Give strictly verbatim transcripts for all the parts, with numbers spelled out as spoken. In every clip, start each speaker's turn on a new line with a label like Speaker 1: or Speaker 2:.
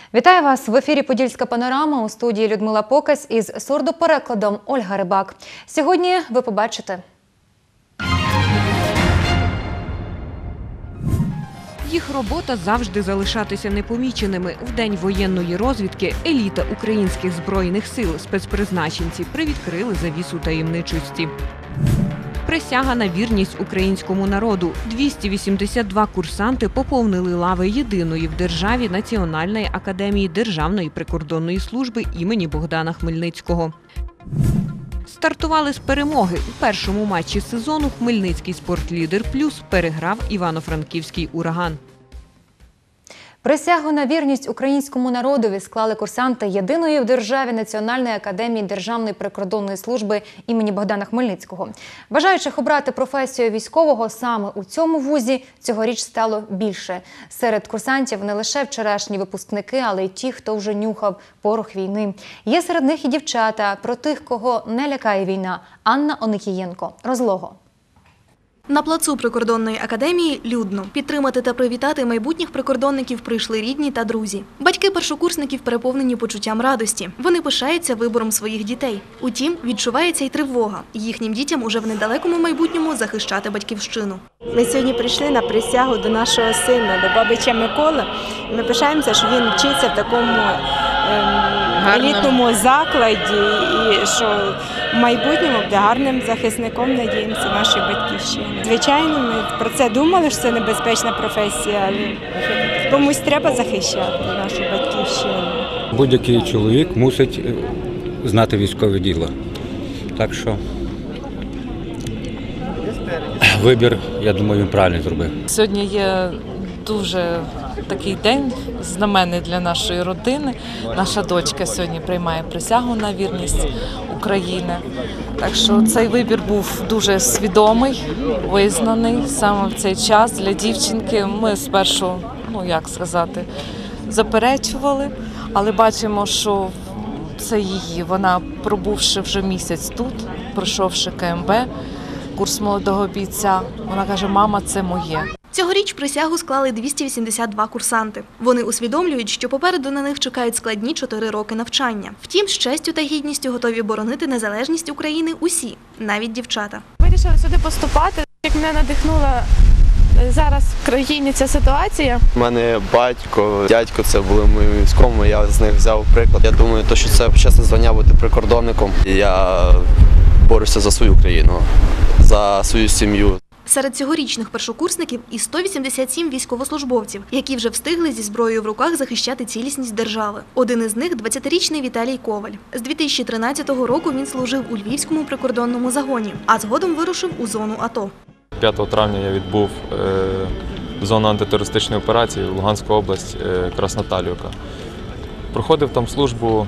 Speaker 1: Вітаю вас! В ефірі «Подільська панорама», у студії Людмила Покась із сурдоперекладом Ольга Рибак. Сьогодні ви побачите.
Speaker 2: Їх робота – завжди залишатися непоміченими. В день воєнної розвідки еліта українських збройних сил, спецпризначенці, привідкрили завісу таємничості. Присяга на вірність українському народу. двісті вісімдесят два курсанти поповнили лави єдиної в державі Національної академії Державної прикордонної служби імені Богдана Хмельницького. Стартували з перемоги. У першому матчі сезону Хмельницький «Спортлідер Плюс» переграв Івано-Франківський «Ураган».
Speaker 1: Присягу на вірність українському народові склали курсанти єдиної в державі Національної академії Державної прикордонної служби імені Богдана Хмельницького. Бажаючих обрати професію військового саме у цьому вузі цьогоріч стало більше. Серед курсантів не лише вчорашні випускники, але й ті, хто вже нюхав порох війни. Є серед них і дівчата. Про тих, кого не лякає війна. Анна Оникієнко. Розлого.
Speaker 3: На плацу прикордонної академії людно. Підтримати та привітати майбутніх прикордонників прийшли рідні та друзі. Батьки першокурсників переповнені почуттям радості. Вони пишаються вибором своїх дітей. Утім, відчувається й тривога. Їхнім дітям уже в недалекому майбутньому захищати батьківщину.
Speaker 4: Ми сьогодні прийшли на присягу до нашого сина, до Бабича Миколи. Ми пишаємося, що він вчиться в такому ем, елітному закладі і що в майбутньому буде гарним захисником, надіємося, нашої батьківщини. Звичайно, ми про це думали, що це небезпечна професія, але комусь треба захищати нашу батьківщину.
Speaker 5: Будь-який чоловік мусить знати військове діло. Так що вибір, я думаю, він правильно зробив.
Speaker 6: Сьогодні є дуже такий день знаменний для нашої родини. Наша дочка сьогодні приймає присягу на вірність України. Так що цей вибір був дуже свідомий, визнаний саме в цей час для дівчинки. Ми спершу, ну як сказати, заперечували, але бачимо, що це її. Вона, пробувши вже місяць тут, пройшовши ка ем бе, курс молодого бійця, вона каже: «Мама, це моє».
Speaker 3: Цьогоріч присягу склали двісті вісімдесят два курсанти. Вони усвідомлюють, що попереду на них чекають складні чотири роки навчання. Втім, з честю та гідністю готові боронити незалежність України усі, навіть дівчата.
Speaker 7: Вирішила сюди поступати, як мене надихнула зараз в країні ця ситуація.
Speaker 8: У мене батько, дядько, це були мої військові, я з них взяв приклад. Я думаю, що це почесне звання бути прикордонником. Я борюся за свою країну, за свою сім'ю.
Speaker 3: Серед цьогорічних першокурсників і сто вісімдесят сім військовослужбовців, які вже встигли зі зброєю в руках захищати цілісність держави. Один із них – двадцятирічний Віталій Коваль. З дві тисячі тринадцятого року він служив у Львівському прикордонному загоні, а згодом вирушив у зону АТО.
Speaker 9: п'ятого травня я відбув зону антитерористичної операції в Луганську область, Красноталівка. Проходив там службу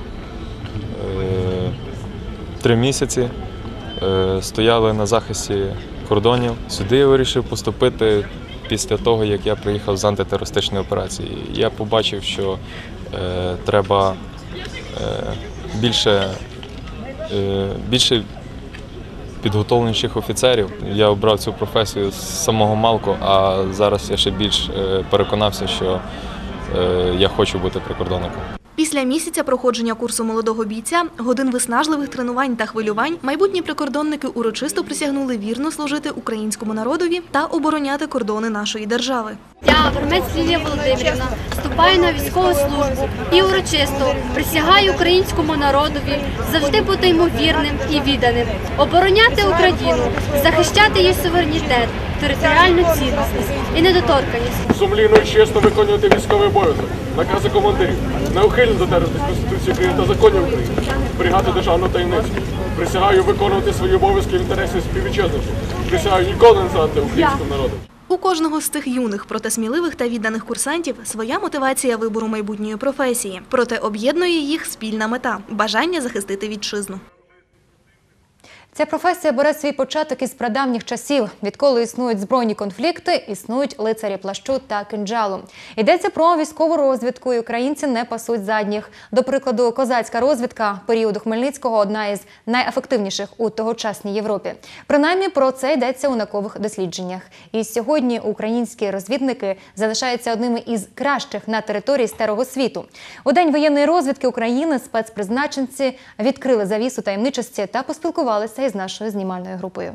Speaker 9: три місяці, стояли на захисті кордонів. Сюди я вирішив поступити після того, як я приїхав з антитерористичної операції. Я побачив, що е, треба е, більше, е, більше підготовленіших офіцерів. Я обрав цю професію з самого малку, а зараз я ще більш е, переконався, що е, я хочу бути прикордонником.
Speaker 3: Після місяця проходження курсу молодого бійця, годин виснажливих тренувань та хвилювань, майбутні прикордонники урочисто присягнули вірно служити українському народові та обороняти кордони нашої держави.
Speaker 10: Я, Вермець Лілія Володимирівна, вступаю на військову службу і урочисто присягаю українському народові завжди бути йому вірним і відданим, обороняти Україну, захищати її суверенітет, територіальну цілісність і недоторканність.
Speaker 11: Сумлінно і чесно виконувати військовий обов'язок, накази командирів, неухильно додержуватись Конституції України та законів України, зберігати державну таємницю. Присягаю виконувати свої обов'язки в інтересі співвітчизників. Присягаю ніколи не зрадити українському народу.
Speaker 3: У кожного з тих юних, проте сміливих та відданих курсантів своя мотивація вибору майбутньої професії. Проте об'єднує їх спільна мета – бажання захистити вітчизну.
Speaker 1: Ця професія бере свій початок із прадавніх часів. Відколи існують збройні конфлікти, існують лицарі плащу та кинджалу. Йдеться про військову розвідку, і українці не пасуть задніх. До прикладу, козацька розвідка періоду Хмельницького – одна із найефективніших у тогочасній Європі. Принаймні, про це йдеться у наукових дослідженнях. І сьогодні українські розвідники залишаються одними із кращих на території Старого світу. У День воєнної розвідки України спецпризначенці відкрили завісу таємничості та поспілкувалися із нашою знімальною групою.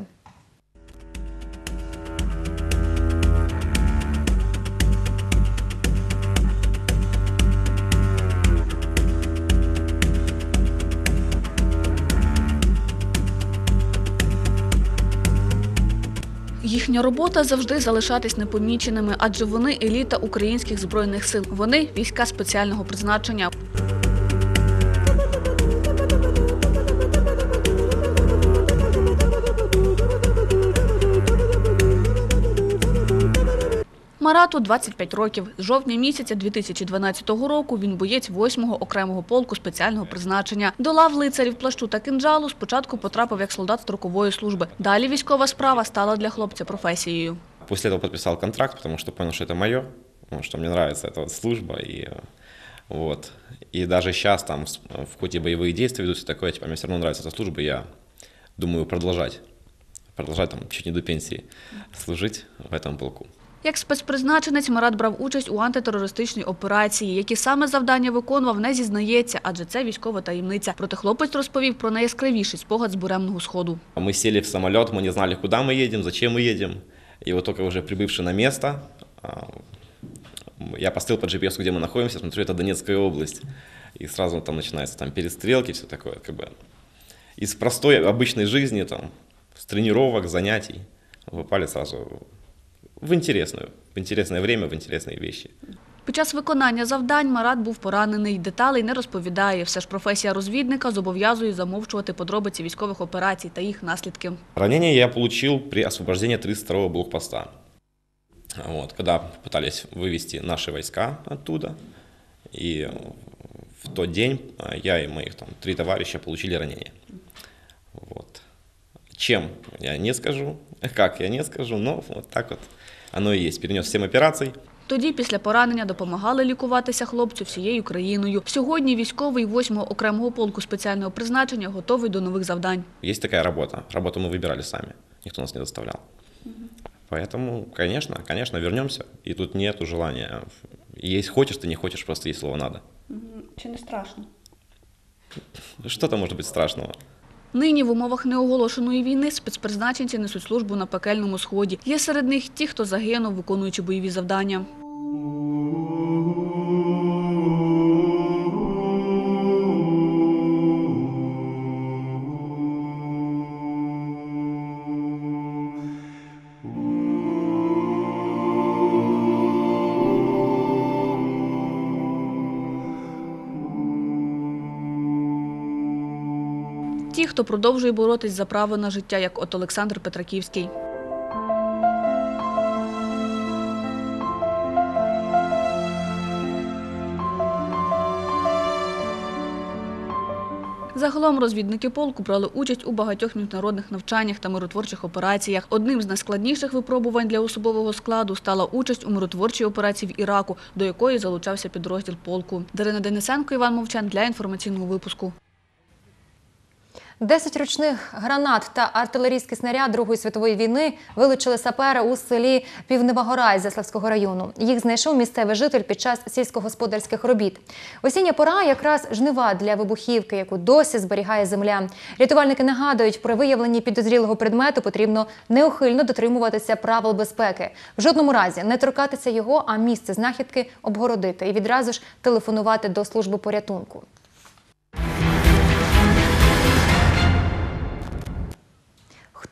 Speaker 12: Їхня робота – завжди залишатись непоміченими, адже вони – еліта українських збройних сил. Вони – війська спеціального призначення. Марату двадцять п'ять років. З жовтня місяця дві тисячі дванадцятого року він боєць восьмого окремого полку спеціального призначення. До лав лицарів плащу та кинджалу спочатку потрапив як солдат строкової служби. Далі військова справа стала для хлопця професією.
Speaker 13: После этого подписал контракт, потому что понял, что это мое, что мне нравится эта вот служба. И, вот. И даже сейчас, там, в ходе боевые действия ведутся такое, типа, мне все равно нравится эта служба, я думаю продолжать, продолжать там, чуть не до пенсии служить в этом полку.
Speaker 12: Як спецпризначенець Марат брав участь у антитерористичній операції. Які саме завдання виконував, не зізнається, адже це військова таємниця. Проте хлопець розповів про найяскравіший спогад з буремного сходу.
Speaker 13: Мы сели в самолет, мы не знали, куда мы едем, зачем мы едем. И вот только уже прибывши на место, я поставил по джи пи эсу, где мы находимся, смотрю, это Донецкая область. И сразу там начинаются там перестрелки, все такое, как бы из простой обычной жизни, там, с тренировок, занятий, попали сразу в интересную, в интересное время, в интересные вещи.
Speaker 12: Під час виконання завдань Марат був поранений. Деталей не розповідає. Все ж професія розвідника зобов'язує замовчувати подробиці військових операцій та їх наслідки.
Speaker 13: Ранение я получил при освобождении тридцать второго блокпоста. Вот, когда пытались вывести наши войска оттуда. И в тот день я и моих там, три товарища получили ранение. Вот. Чем, я не скажу. Как, я не скажу. Но вот так вот оно и есть. Перенес семь операций.
Speaker 12: Тоді після поранення допомагали лікуватися хлопцю всією країною. Сьогодні військовий восьмого окремого полку спеціального призначення готовий до нових завдань.
Speaker 13: Есть такая работа. Работу мы выбирали сами. Никто нас не заставлял. Поэтому, конечно, конечно, вернемся. И тут нету желания. Есть хочешь, ты не хочешь, просто есть слово «надо».
Speaker 12: Чи не страшно?
Speaker 13: Что там может быть страшного?
Speaker 12: Нині в умовах неоголошеної війни спецпризначенці несуть службу на пекельному сході. Є серед них ті, хто загинув, виконуючи бойові завдання. Ті, хто продовжує боротись за право на життя, як от Олександр Петраківський. Загалом розвідники полку брали участь у багатьох міжнародних навчаннях та миротворчих операціях. Одним з найскладніших випробувань для особового складу стала участь у миротворчій операції в Іраку, до якої залучався підрозділ полку. Дарина Денисенко, Іван Мовчан для інформаційного випуску.
Speaker 1: Десять ручних гранат та артилерійський снаряд Другої світової війни вилучили сапери у селі Півнева Гора Ізяславського району. Їх знайшов місцевий житель під час сільськогосподарських робіт. Осіння пора – якраз жнива для вибухівки, яку досі зберігає земля. Рятувальники нагадують, при виявленні підозрілого предмету потрібно неухильно дотримуватися правил безпеки. В жодному разі не торкатися його, а місце знахідки обгородити і відразу ж телефонувати до служби порятунку. Хто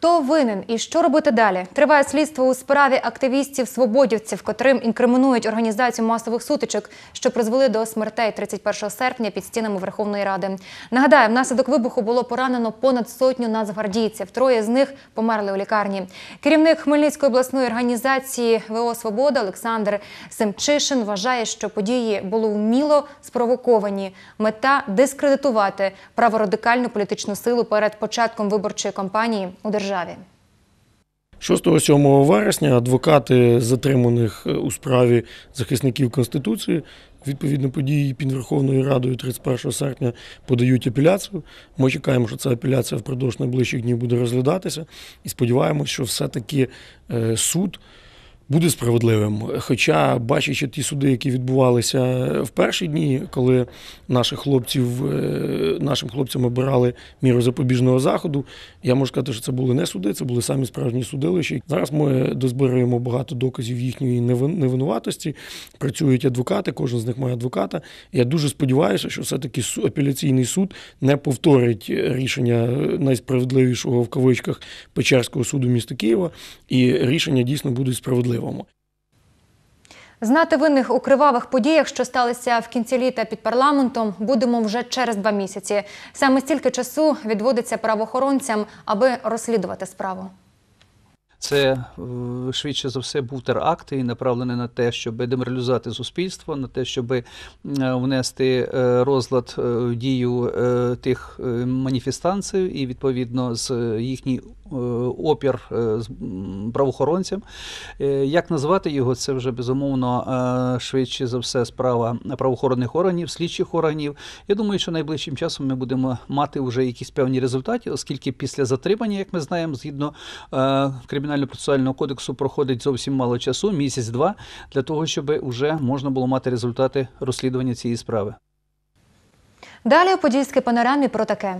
Speaker 1: Хто винен і що робити далі? Триває слідство у справі активістів-свободівців, котрим інкримінують організацію масових сутичок, що призвели до смертей тридцять першого серпня під стінами Верховної Ради. Нагадаю, внаслідок вибуху було поранено понад сотню нацгвардійців. Троє з них померли у лікарні. Керівник Хмельницької обласної організації ВО «Свобода» Олександр Семчишин вважає, що події були вміло спровоковані. Мета – дискредитувати праворадикальну політичну силу перед початком виборчої кампанії у державі.
Speaker 14: шостого-сьомого вересня адвокати затриманих у справі захисників Конституції відповідно події під Верховною Радою тридцять першого серпня подають апеляцію. Ми чекаємо, що ця апеляція впродовж найближчих днів буде розглядатися і сподіваємося, що все-таки суд буде справедливим. Хоча, бачачи ті суди, які відбувалися в перші дні, коли наших хлопців, нашим хлопцям обирали міру запобіжного заходу, я можу сказати, що це були не суди, це були самі справжні судилища. Зараз ми дозбираємо багато доказів їхньої невинуватості, працюють адвокати, кожен з них має адвоката. Я дуже сподіваюся, що все-таки апеляційний суд не повторить рішення найсправедливішого в кавичках Печерського суду міста Києва, і рішення дійсно будуть справедливими.
Speaker 1: Знати винних у кривавих подіях, що сталися в кінці літа під парламентом, будемо вже через два місяці. Саме стільки часу відводиться правоохоронцям, аби розслідувати справу.
Speaker 15: Це, швидше за все, був теракт і направлений на те, щоб деморалізувати суспільство, на те, щоб внести розлад в дію тих маніфестантів і, відповідно, з їхній опір з правоохоронцям. Як назвати його, це вже, безумовно, швидше за все справа правоохоронних органів, слідчих органів. Я думаю, що найближчим часом ми будемо мати вже якісь певні результати, оскільки після затримання, як ми знаємо, згідно Кримінально-процесуального кодексу проходить зовсім мало часу, місяць-два, для того, щоб вже можна було мати результати розслідування цієї справи.
Speaker 1: Далі у подільській панорамі про таке.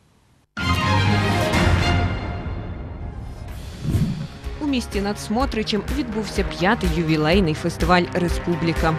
Speaker 2: У місті над Смотричем відбувся п'ятий ювілейний фестиваль «Республіка».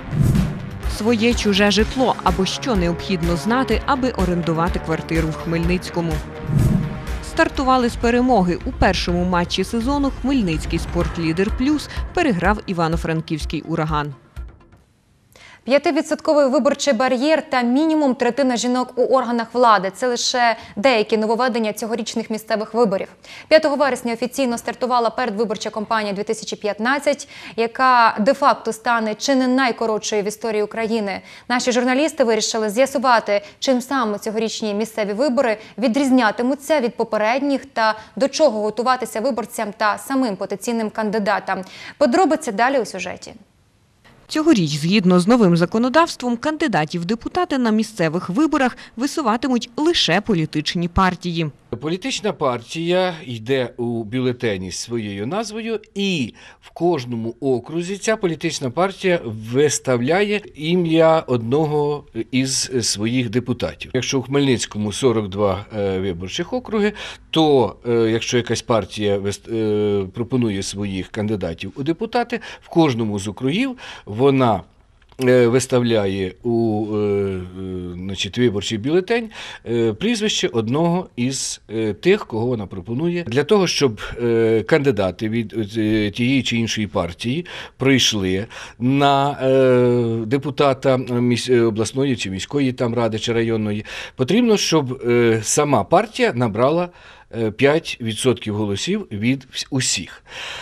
Speaker 2: Своє чуже житло або що необхідно знати, аби орендувати квартиру в Хмельницькому. Стартували з перемоги. У першому матчі сезону хмельницький «Спортлідер Плюс» переграв Івано-Франківський «Ураган».
Speaker 1: П'ятивідсотковий виборчий бар'єр та мінімум третина жінок у органах влади – це лише деякі нововведення цьогорічних місцевих виборів. п'ятого вересня офіційно стартувала передвиборча кампанія дві тисячі п'ятнадцять, яка де-факто стане чи не найкоротшою в історії України. Наші журналісти вирішили з'ясувати, чим саме цьогорічні місцеві вибори відрізнятимуться від попередніх та до чого готуватися виборцям та самим потенційним кандидатам. Подробиці далі у сюжеті.
Speaker 2: Цьогоріч, згідно з новим законодавством, кандидатів в депутати на місцевих виборах висуватимуть лише політичні партії.
Speaker 16: Політична партія йде у бюлетені з своєю назвою, і в кожному окрузі ця політична партія виставляє ім'я одного із своїх депутатів. Якщо у Хмельницькому сорок два виборчих округи, то якщо якась партія пропонує своїх кандидатів у депутати, в кожному з округів вона виставляє у значить, виборчий бюлетень прізвище одного із тих, кого вона пропонує, для того, щоб кандидати від тієї чи іншої партії прийшли на депутата обласної чи міської там ради чи районної, потрібно, щоб сама партія набрала п'ять відсотків голосів від усіх.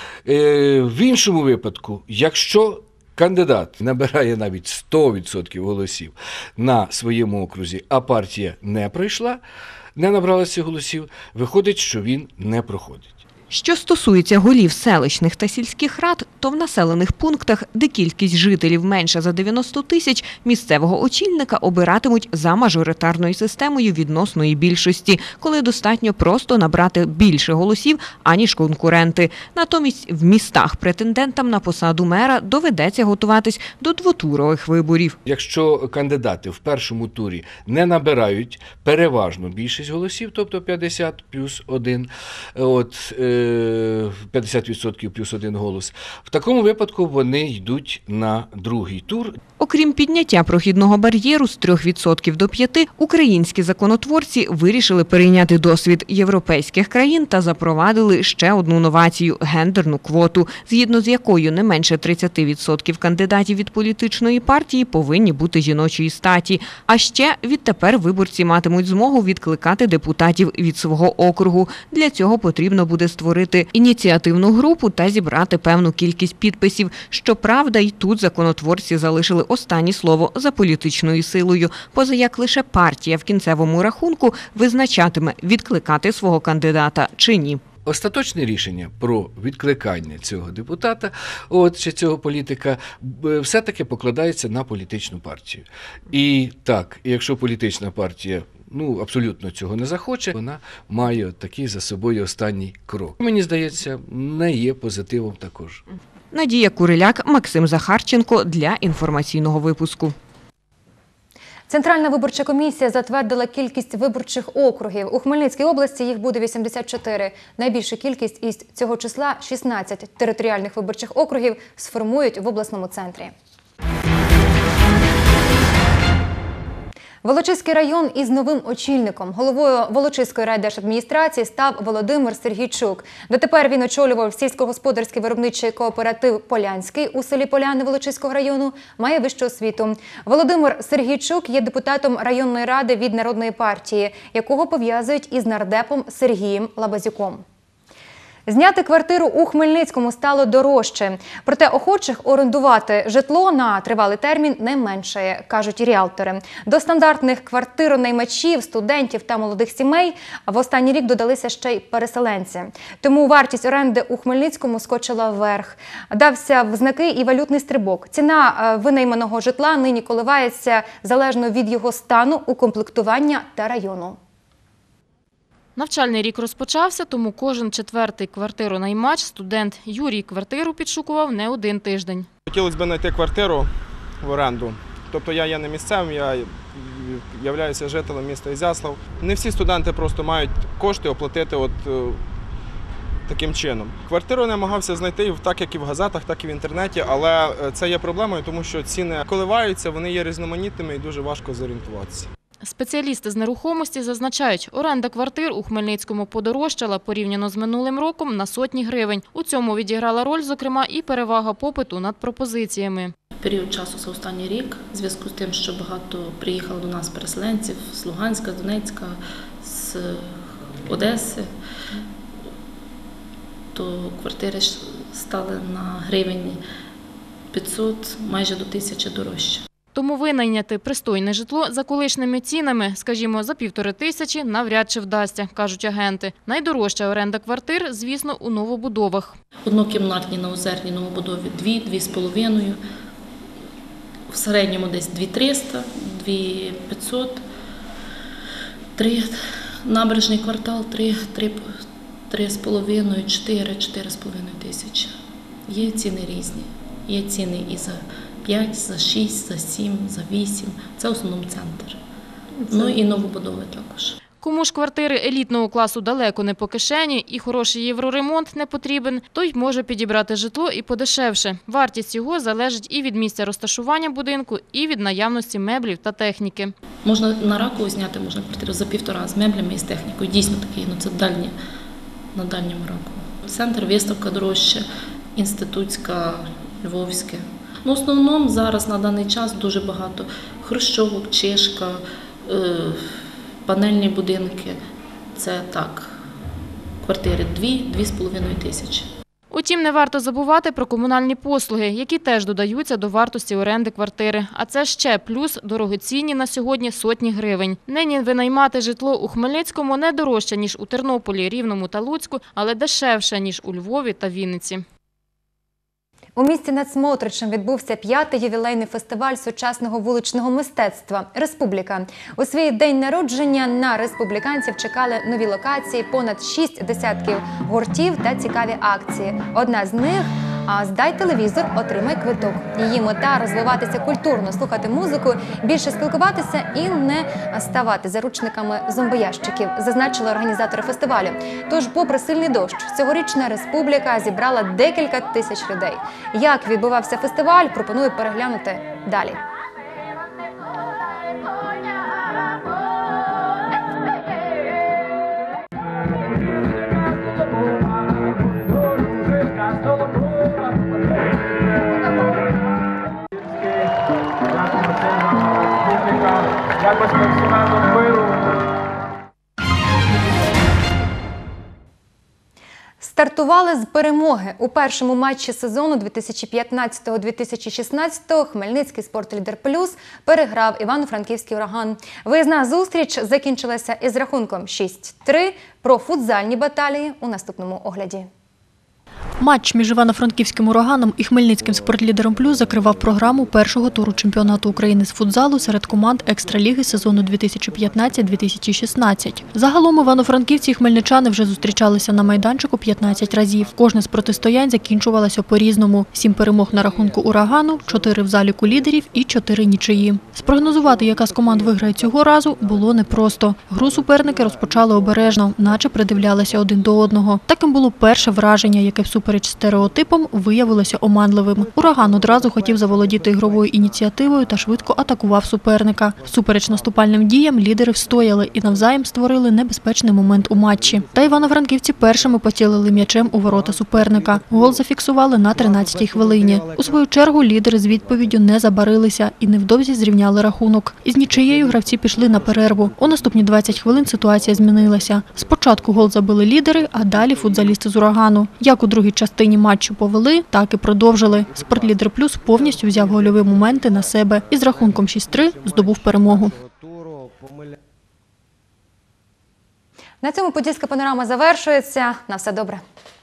Speaker 16: В іншому випадку, якщо кандидат набирає навіть сто відсотків голосів на своєму окрузі, а партія не пройшла, не набрала цих голосів, виходить, що він не проходить.
Speaker 2: Що стосується голів селищних та сільських рад, то в населених пунктах, де кількість жителів менша за дев'яносто тисяч, місцевого очільника обиратимуть за мажоритарною системою відносної більшості, коли достатньо просто набрати більше голосів, аніж конкуренти. Натомість в містах претендентам на посаду мера доведеться готуватись до двотурових виборів.
Speaker 16: Якщо кандидати в першому турі не набирають переважно більшість голосів, тобто п'ятдесят плюс один, от, п'ятдесят відсотків плюс один голос, в такому випадку вони йдуть на другий тур.
Speaker 2: Окрім підняття прохідного бар'єру з трьох відсотків до п'яти відсотків, українські законотворці вирішили перейняти досвід європейських країн та запровадили ще одну новацію – гендерну квоту, згідно з якою не менше тридцять відсотків кандидатів від політичної партії повинні бути жіночої статі. А ще відтепер виборці матимуть змогу відкликати депутатів від свого округу. Для цього потрібно буде створити ініціативну групу та зібрати певну кількість підписів. Щоправда, й тут законотворці залишили останнє слово за політичною силою, поза як лише партія в кінцевому рахунку визначатиме, відкликати свого кандидата чи ні.
Speaker 16: Остаточне рішення про відкликання цього депутата, от, чи цього політика, все-таки покладається на політичну партію. І так, якщо політична партія ну, абсолютно цього не захоче, вона має такий за собою останній крок. Мені здається, не є позитивом також.
Speaker 2: Надія Куриляк, Максим Захарченко для інформаційного випуску.
Speaker 1: Центральна виборча комісія затвердила кількість виборчих округів. У Хмельницькій області їх буде вісімдесят чотири. Найбільшу кількість із цього числа – шістнадцять територіальних виборчих округів сформують в обласному центрі. Волочиський район із новим очільником. Головою Волочиської райдержадміністрації став Володимир Сергійчук. Дотепер він очолював сільськогосподарський виробничий кооператив «Полянський» у селі Поляни Волочиського району, має вищу освіту. Володимир Сергійчук є депутатом районної ради від Народної партії, якого пов'язують із нардепом Сергієм Лабазюком. Зняти квартиру у Хмельницькому стало дорожче. Проте охочих орендувати житло на тривалий термін не меншає, кажуть ріалтори. До стандартних квартиронаймачів, студентів та молодих сімей в останній рік додалися ще й переселенці. Тому вартість оренди у Хмельницькому скочила вверх. Дався в знаки і валютний стрибок. Ціна винайманого житла нині коливається залежно від його стану, укомплектування та району.
Speaker 17: Навчальний рік розпочався, тому кожен четвертий квартиронаймач, студент Юрій, квартиру підшукував не один тиждень.
Speaker 18: Хотілося б знайти квартиру в оренду. Тобто я є не місцевим, я являюся жителем міста Ізяслав. Не всі студенти просто мають кошти оплатити от таким чином. Квартиру намагався знайти так, як і в газетах, так і в інтернеті, але це є проблемою, тому що ціни коливаються, вони є різноманітними і дуже важко зорієнтуватися.
Speaker 17: Спеціалісти з нерухомості зазначають, оренда квартир у Хмельницькому подорожчала порівняно з минулим роком на сотні гривень. У цьому відіграла роль, зокрема, і перевага попиту над пропозиціями.
Speaker 19: Період часу за останній рік, в зв'язку з тим, що багато приїхало до нас переселенців з Луганська, з Донецька, з Одеси, то квартири стали на гривень п'ятсот, майже до тисячі дорожче.
Speaker 17: Тому винайняти пристойне житло за колишніми цінами, скажімо, за півтори тисячі, навряд чи вдасться, кажуть агенти. Найдорожча оренда квартир, звісно, у новобудовах.
Speaker 19: Однокімнатні на Озерній новобудові дві, дві з половиною, в середньому десь дві триста, дві п'ятсот, три, набережний квартал, три, три, три з половиною, чотири, чотири з половиною тисячі. Є ціни різні, є ціни і за п'ять, за шість, за сім, за вісім. Це в основному центр. Ну і новобудови також.
Speaker 17: Кому ж квартири елітного класу далеко не по кишені і хороший євроремонт не потрібен, той може підібрати житло і подешевше. Вартість його залежить і від місця розташування будинку, і від наявності меблів та техніки.
Speaker 19: Можна на Ракову зняти можна квартиру за півтора з меблями і з технікою. Дійсно такий, ну це дальні, на дальньому Ракову. Центр, виставка дорожча, інститутська, львовське. Ну, в основному зараз на даний час дуже багато хрущовок, Чешка, е, панельні будинки. Це так, квартири дві, дві з половиною тисячі.
Speaker 17: Утім, не варто забувати про комунальні послуги, які теж додаються до вартості оренди квартири. А це ще плюс дорогоцінні на сьогодні сотні гривень. Нині винаймати житло у Хмельницькому не дорожче, ніж у Тернополі, Рівному та Луцьку, але дешевше, ніж у Львові та Вінниці.
Speaker 1: У місті над Смотричем відбувся п'ятий ювілейний фестиваль сучасного вуличного мистецтва «Республіка». У свій день народження на республіканців чекали нові локації, понад шість десятків гуртів та цікаві акції. Одна з них – а «Здай телевізор, отримай квиток». Її мета – розвиватися культурно, слухати музику, більше спілкуватися і не ставати заручниками зомбоящиків, зазначили організатори фестивалю. Тож, попри сильний дощ, цьогорічна «Республіка» зібрала декілька тисяч людей. Як відбувався фестиваль, пропоную переглянути далі. Стартували з перемоги. У першому матчі сезону дві тисячі п'ятнадцятого - дві тисячі шістнадцятого Хмельницький «Спортлідер Плюс» переграв Івано-Франківський «Ураган». Виїзна зустріч закінчилася із рахунком шість три. Про футзальні баталії у наступному огляді.
Speaker 20: Матч між Івано-Франківським «Ураганом» і Хмельницьким «Спортлідером Плюс» закривав програму першого туру чемпіонату України з футзалу серед команд екстраліги сезону дві тисячі п'ятнадцять - дві тисячі шістнадцять. Загалом івано-франківці і хмельничани вже зустрічалися на майданчику п'ятнадцять разів. Кожне з протистоянь закінчувалося по-різному. Сім перемог на рахунку «Урагану», чотири в заліку лідерів і чотири нічиї. Спрогнозувати, яка з команд виграє цього разу, було непросто. Гру суперники розпочали обережно, наче придивлялися один до одного. Таким було перше враження, яке всупереч стереотипом виявилося оманливим. «Ураган» одразу хотів заволодіти ігровою ініціативою та швидко атакував суперника. Всупереч наступальним діям лідери встояли і навзаєм створили небезпечний момент у матчі. Та івано-франківці першими поцілили м'ячем у ворота суперника. Гол зафіксували на тринадцятій хвилині. У свою чергу лідери з відповіддю не забарилися і невдовзі зрівняли рахунок. Із нічиєю гравці пішли на перерву. У наступні двадцять хвилин ситуація змінилася. Спочатку гол забили лідери, а далі футзалісти з «Урагану». Як у другій частині матчу повели, так і продовжили. «Спортлідер Плюс» повністю взяв гольові моменти на себе і з рахунком шість три здобув перемогу.
Speaker 1: На цьому подільська панорама завершується. На все добре.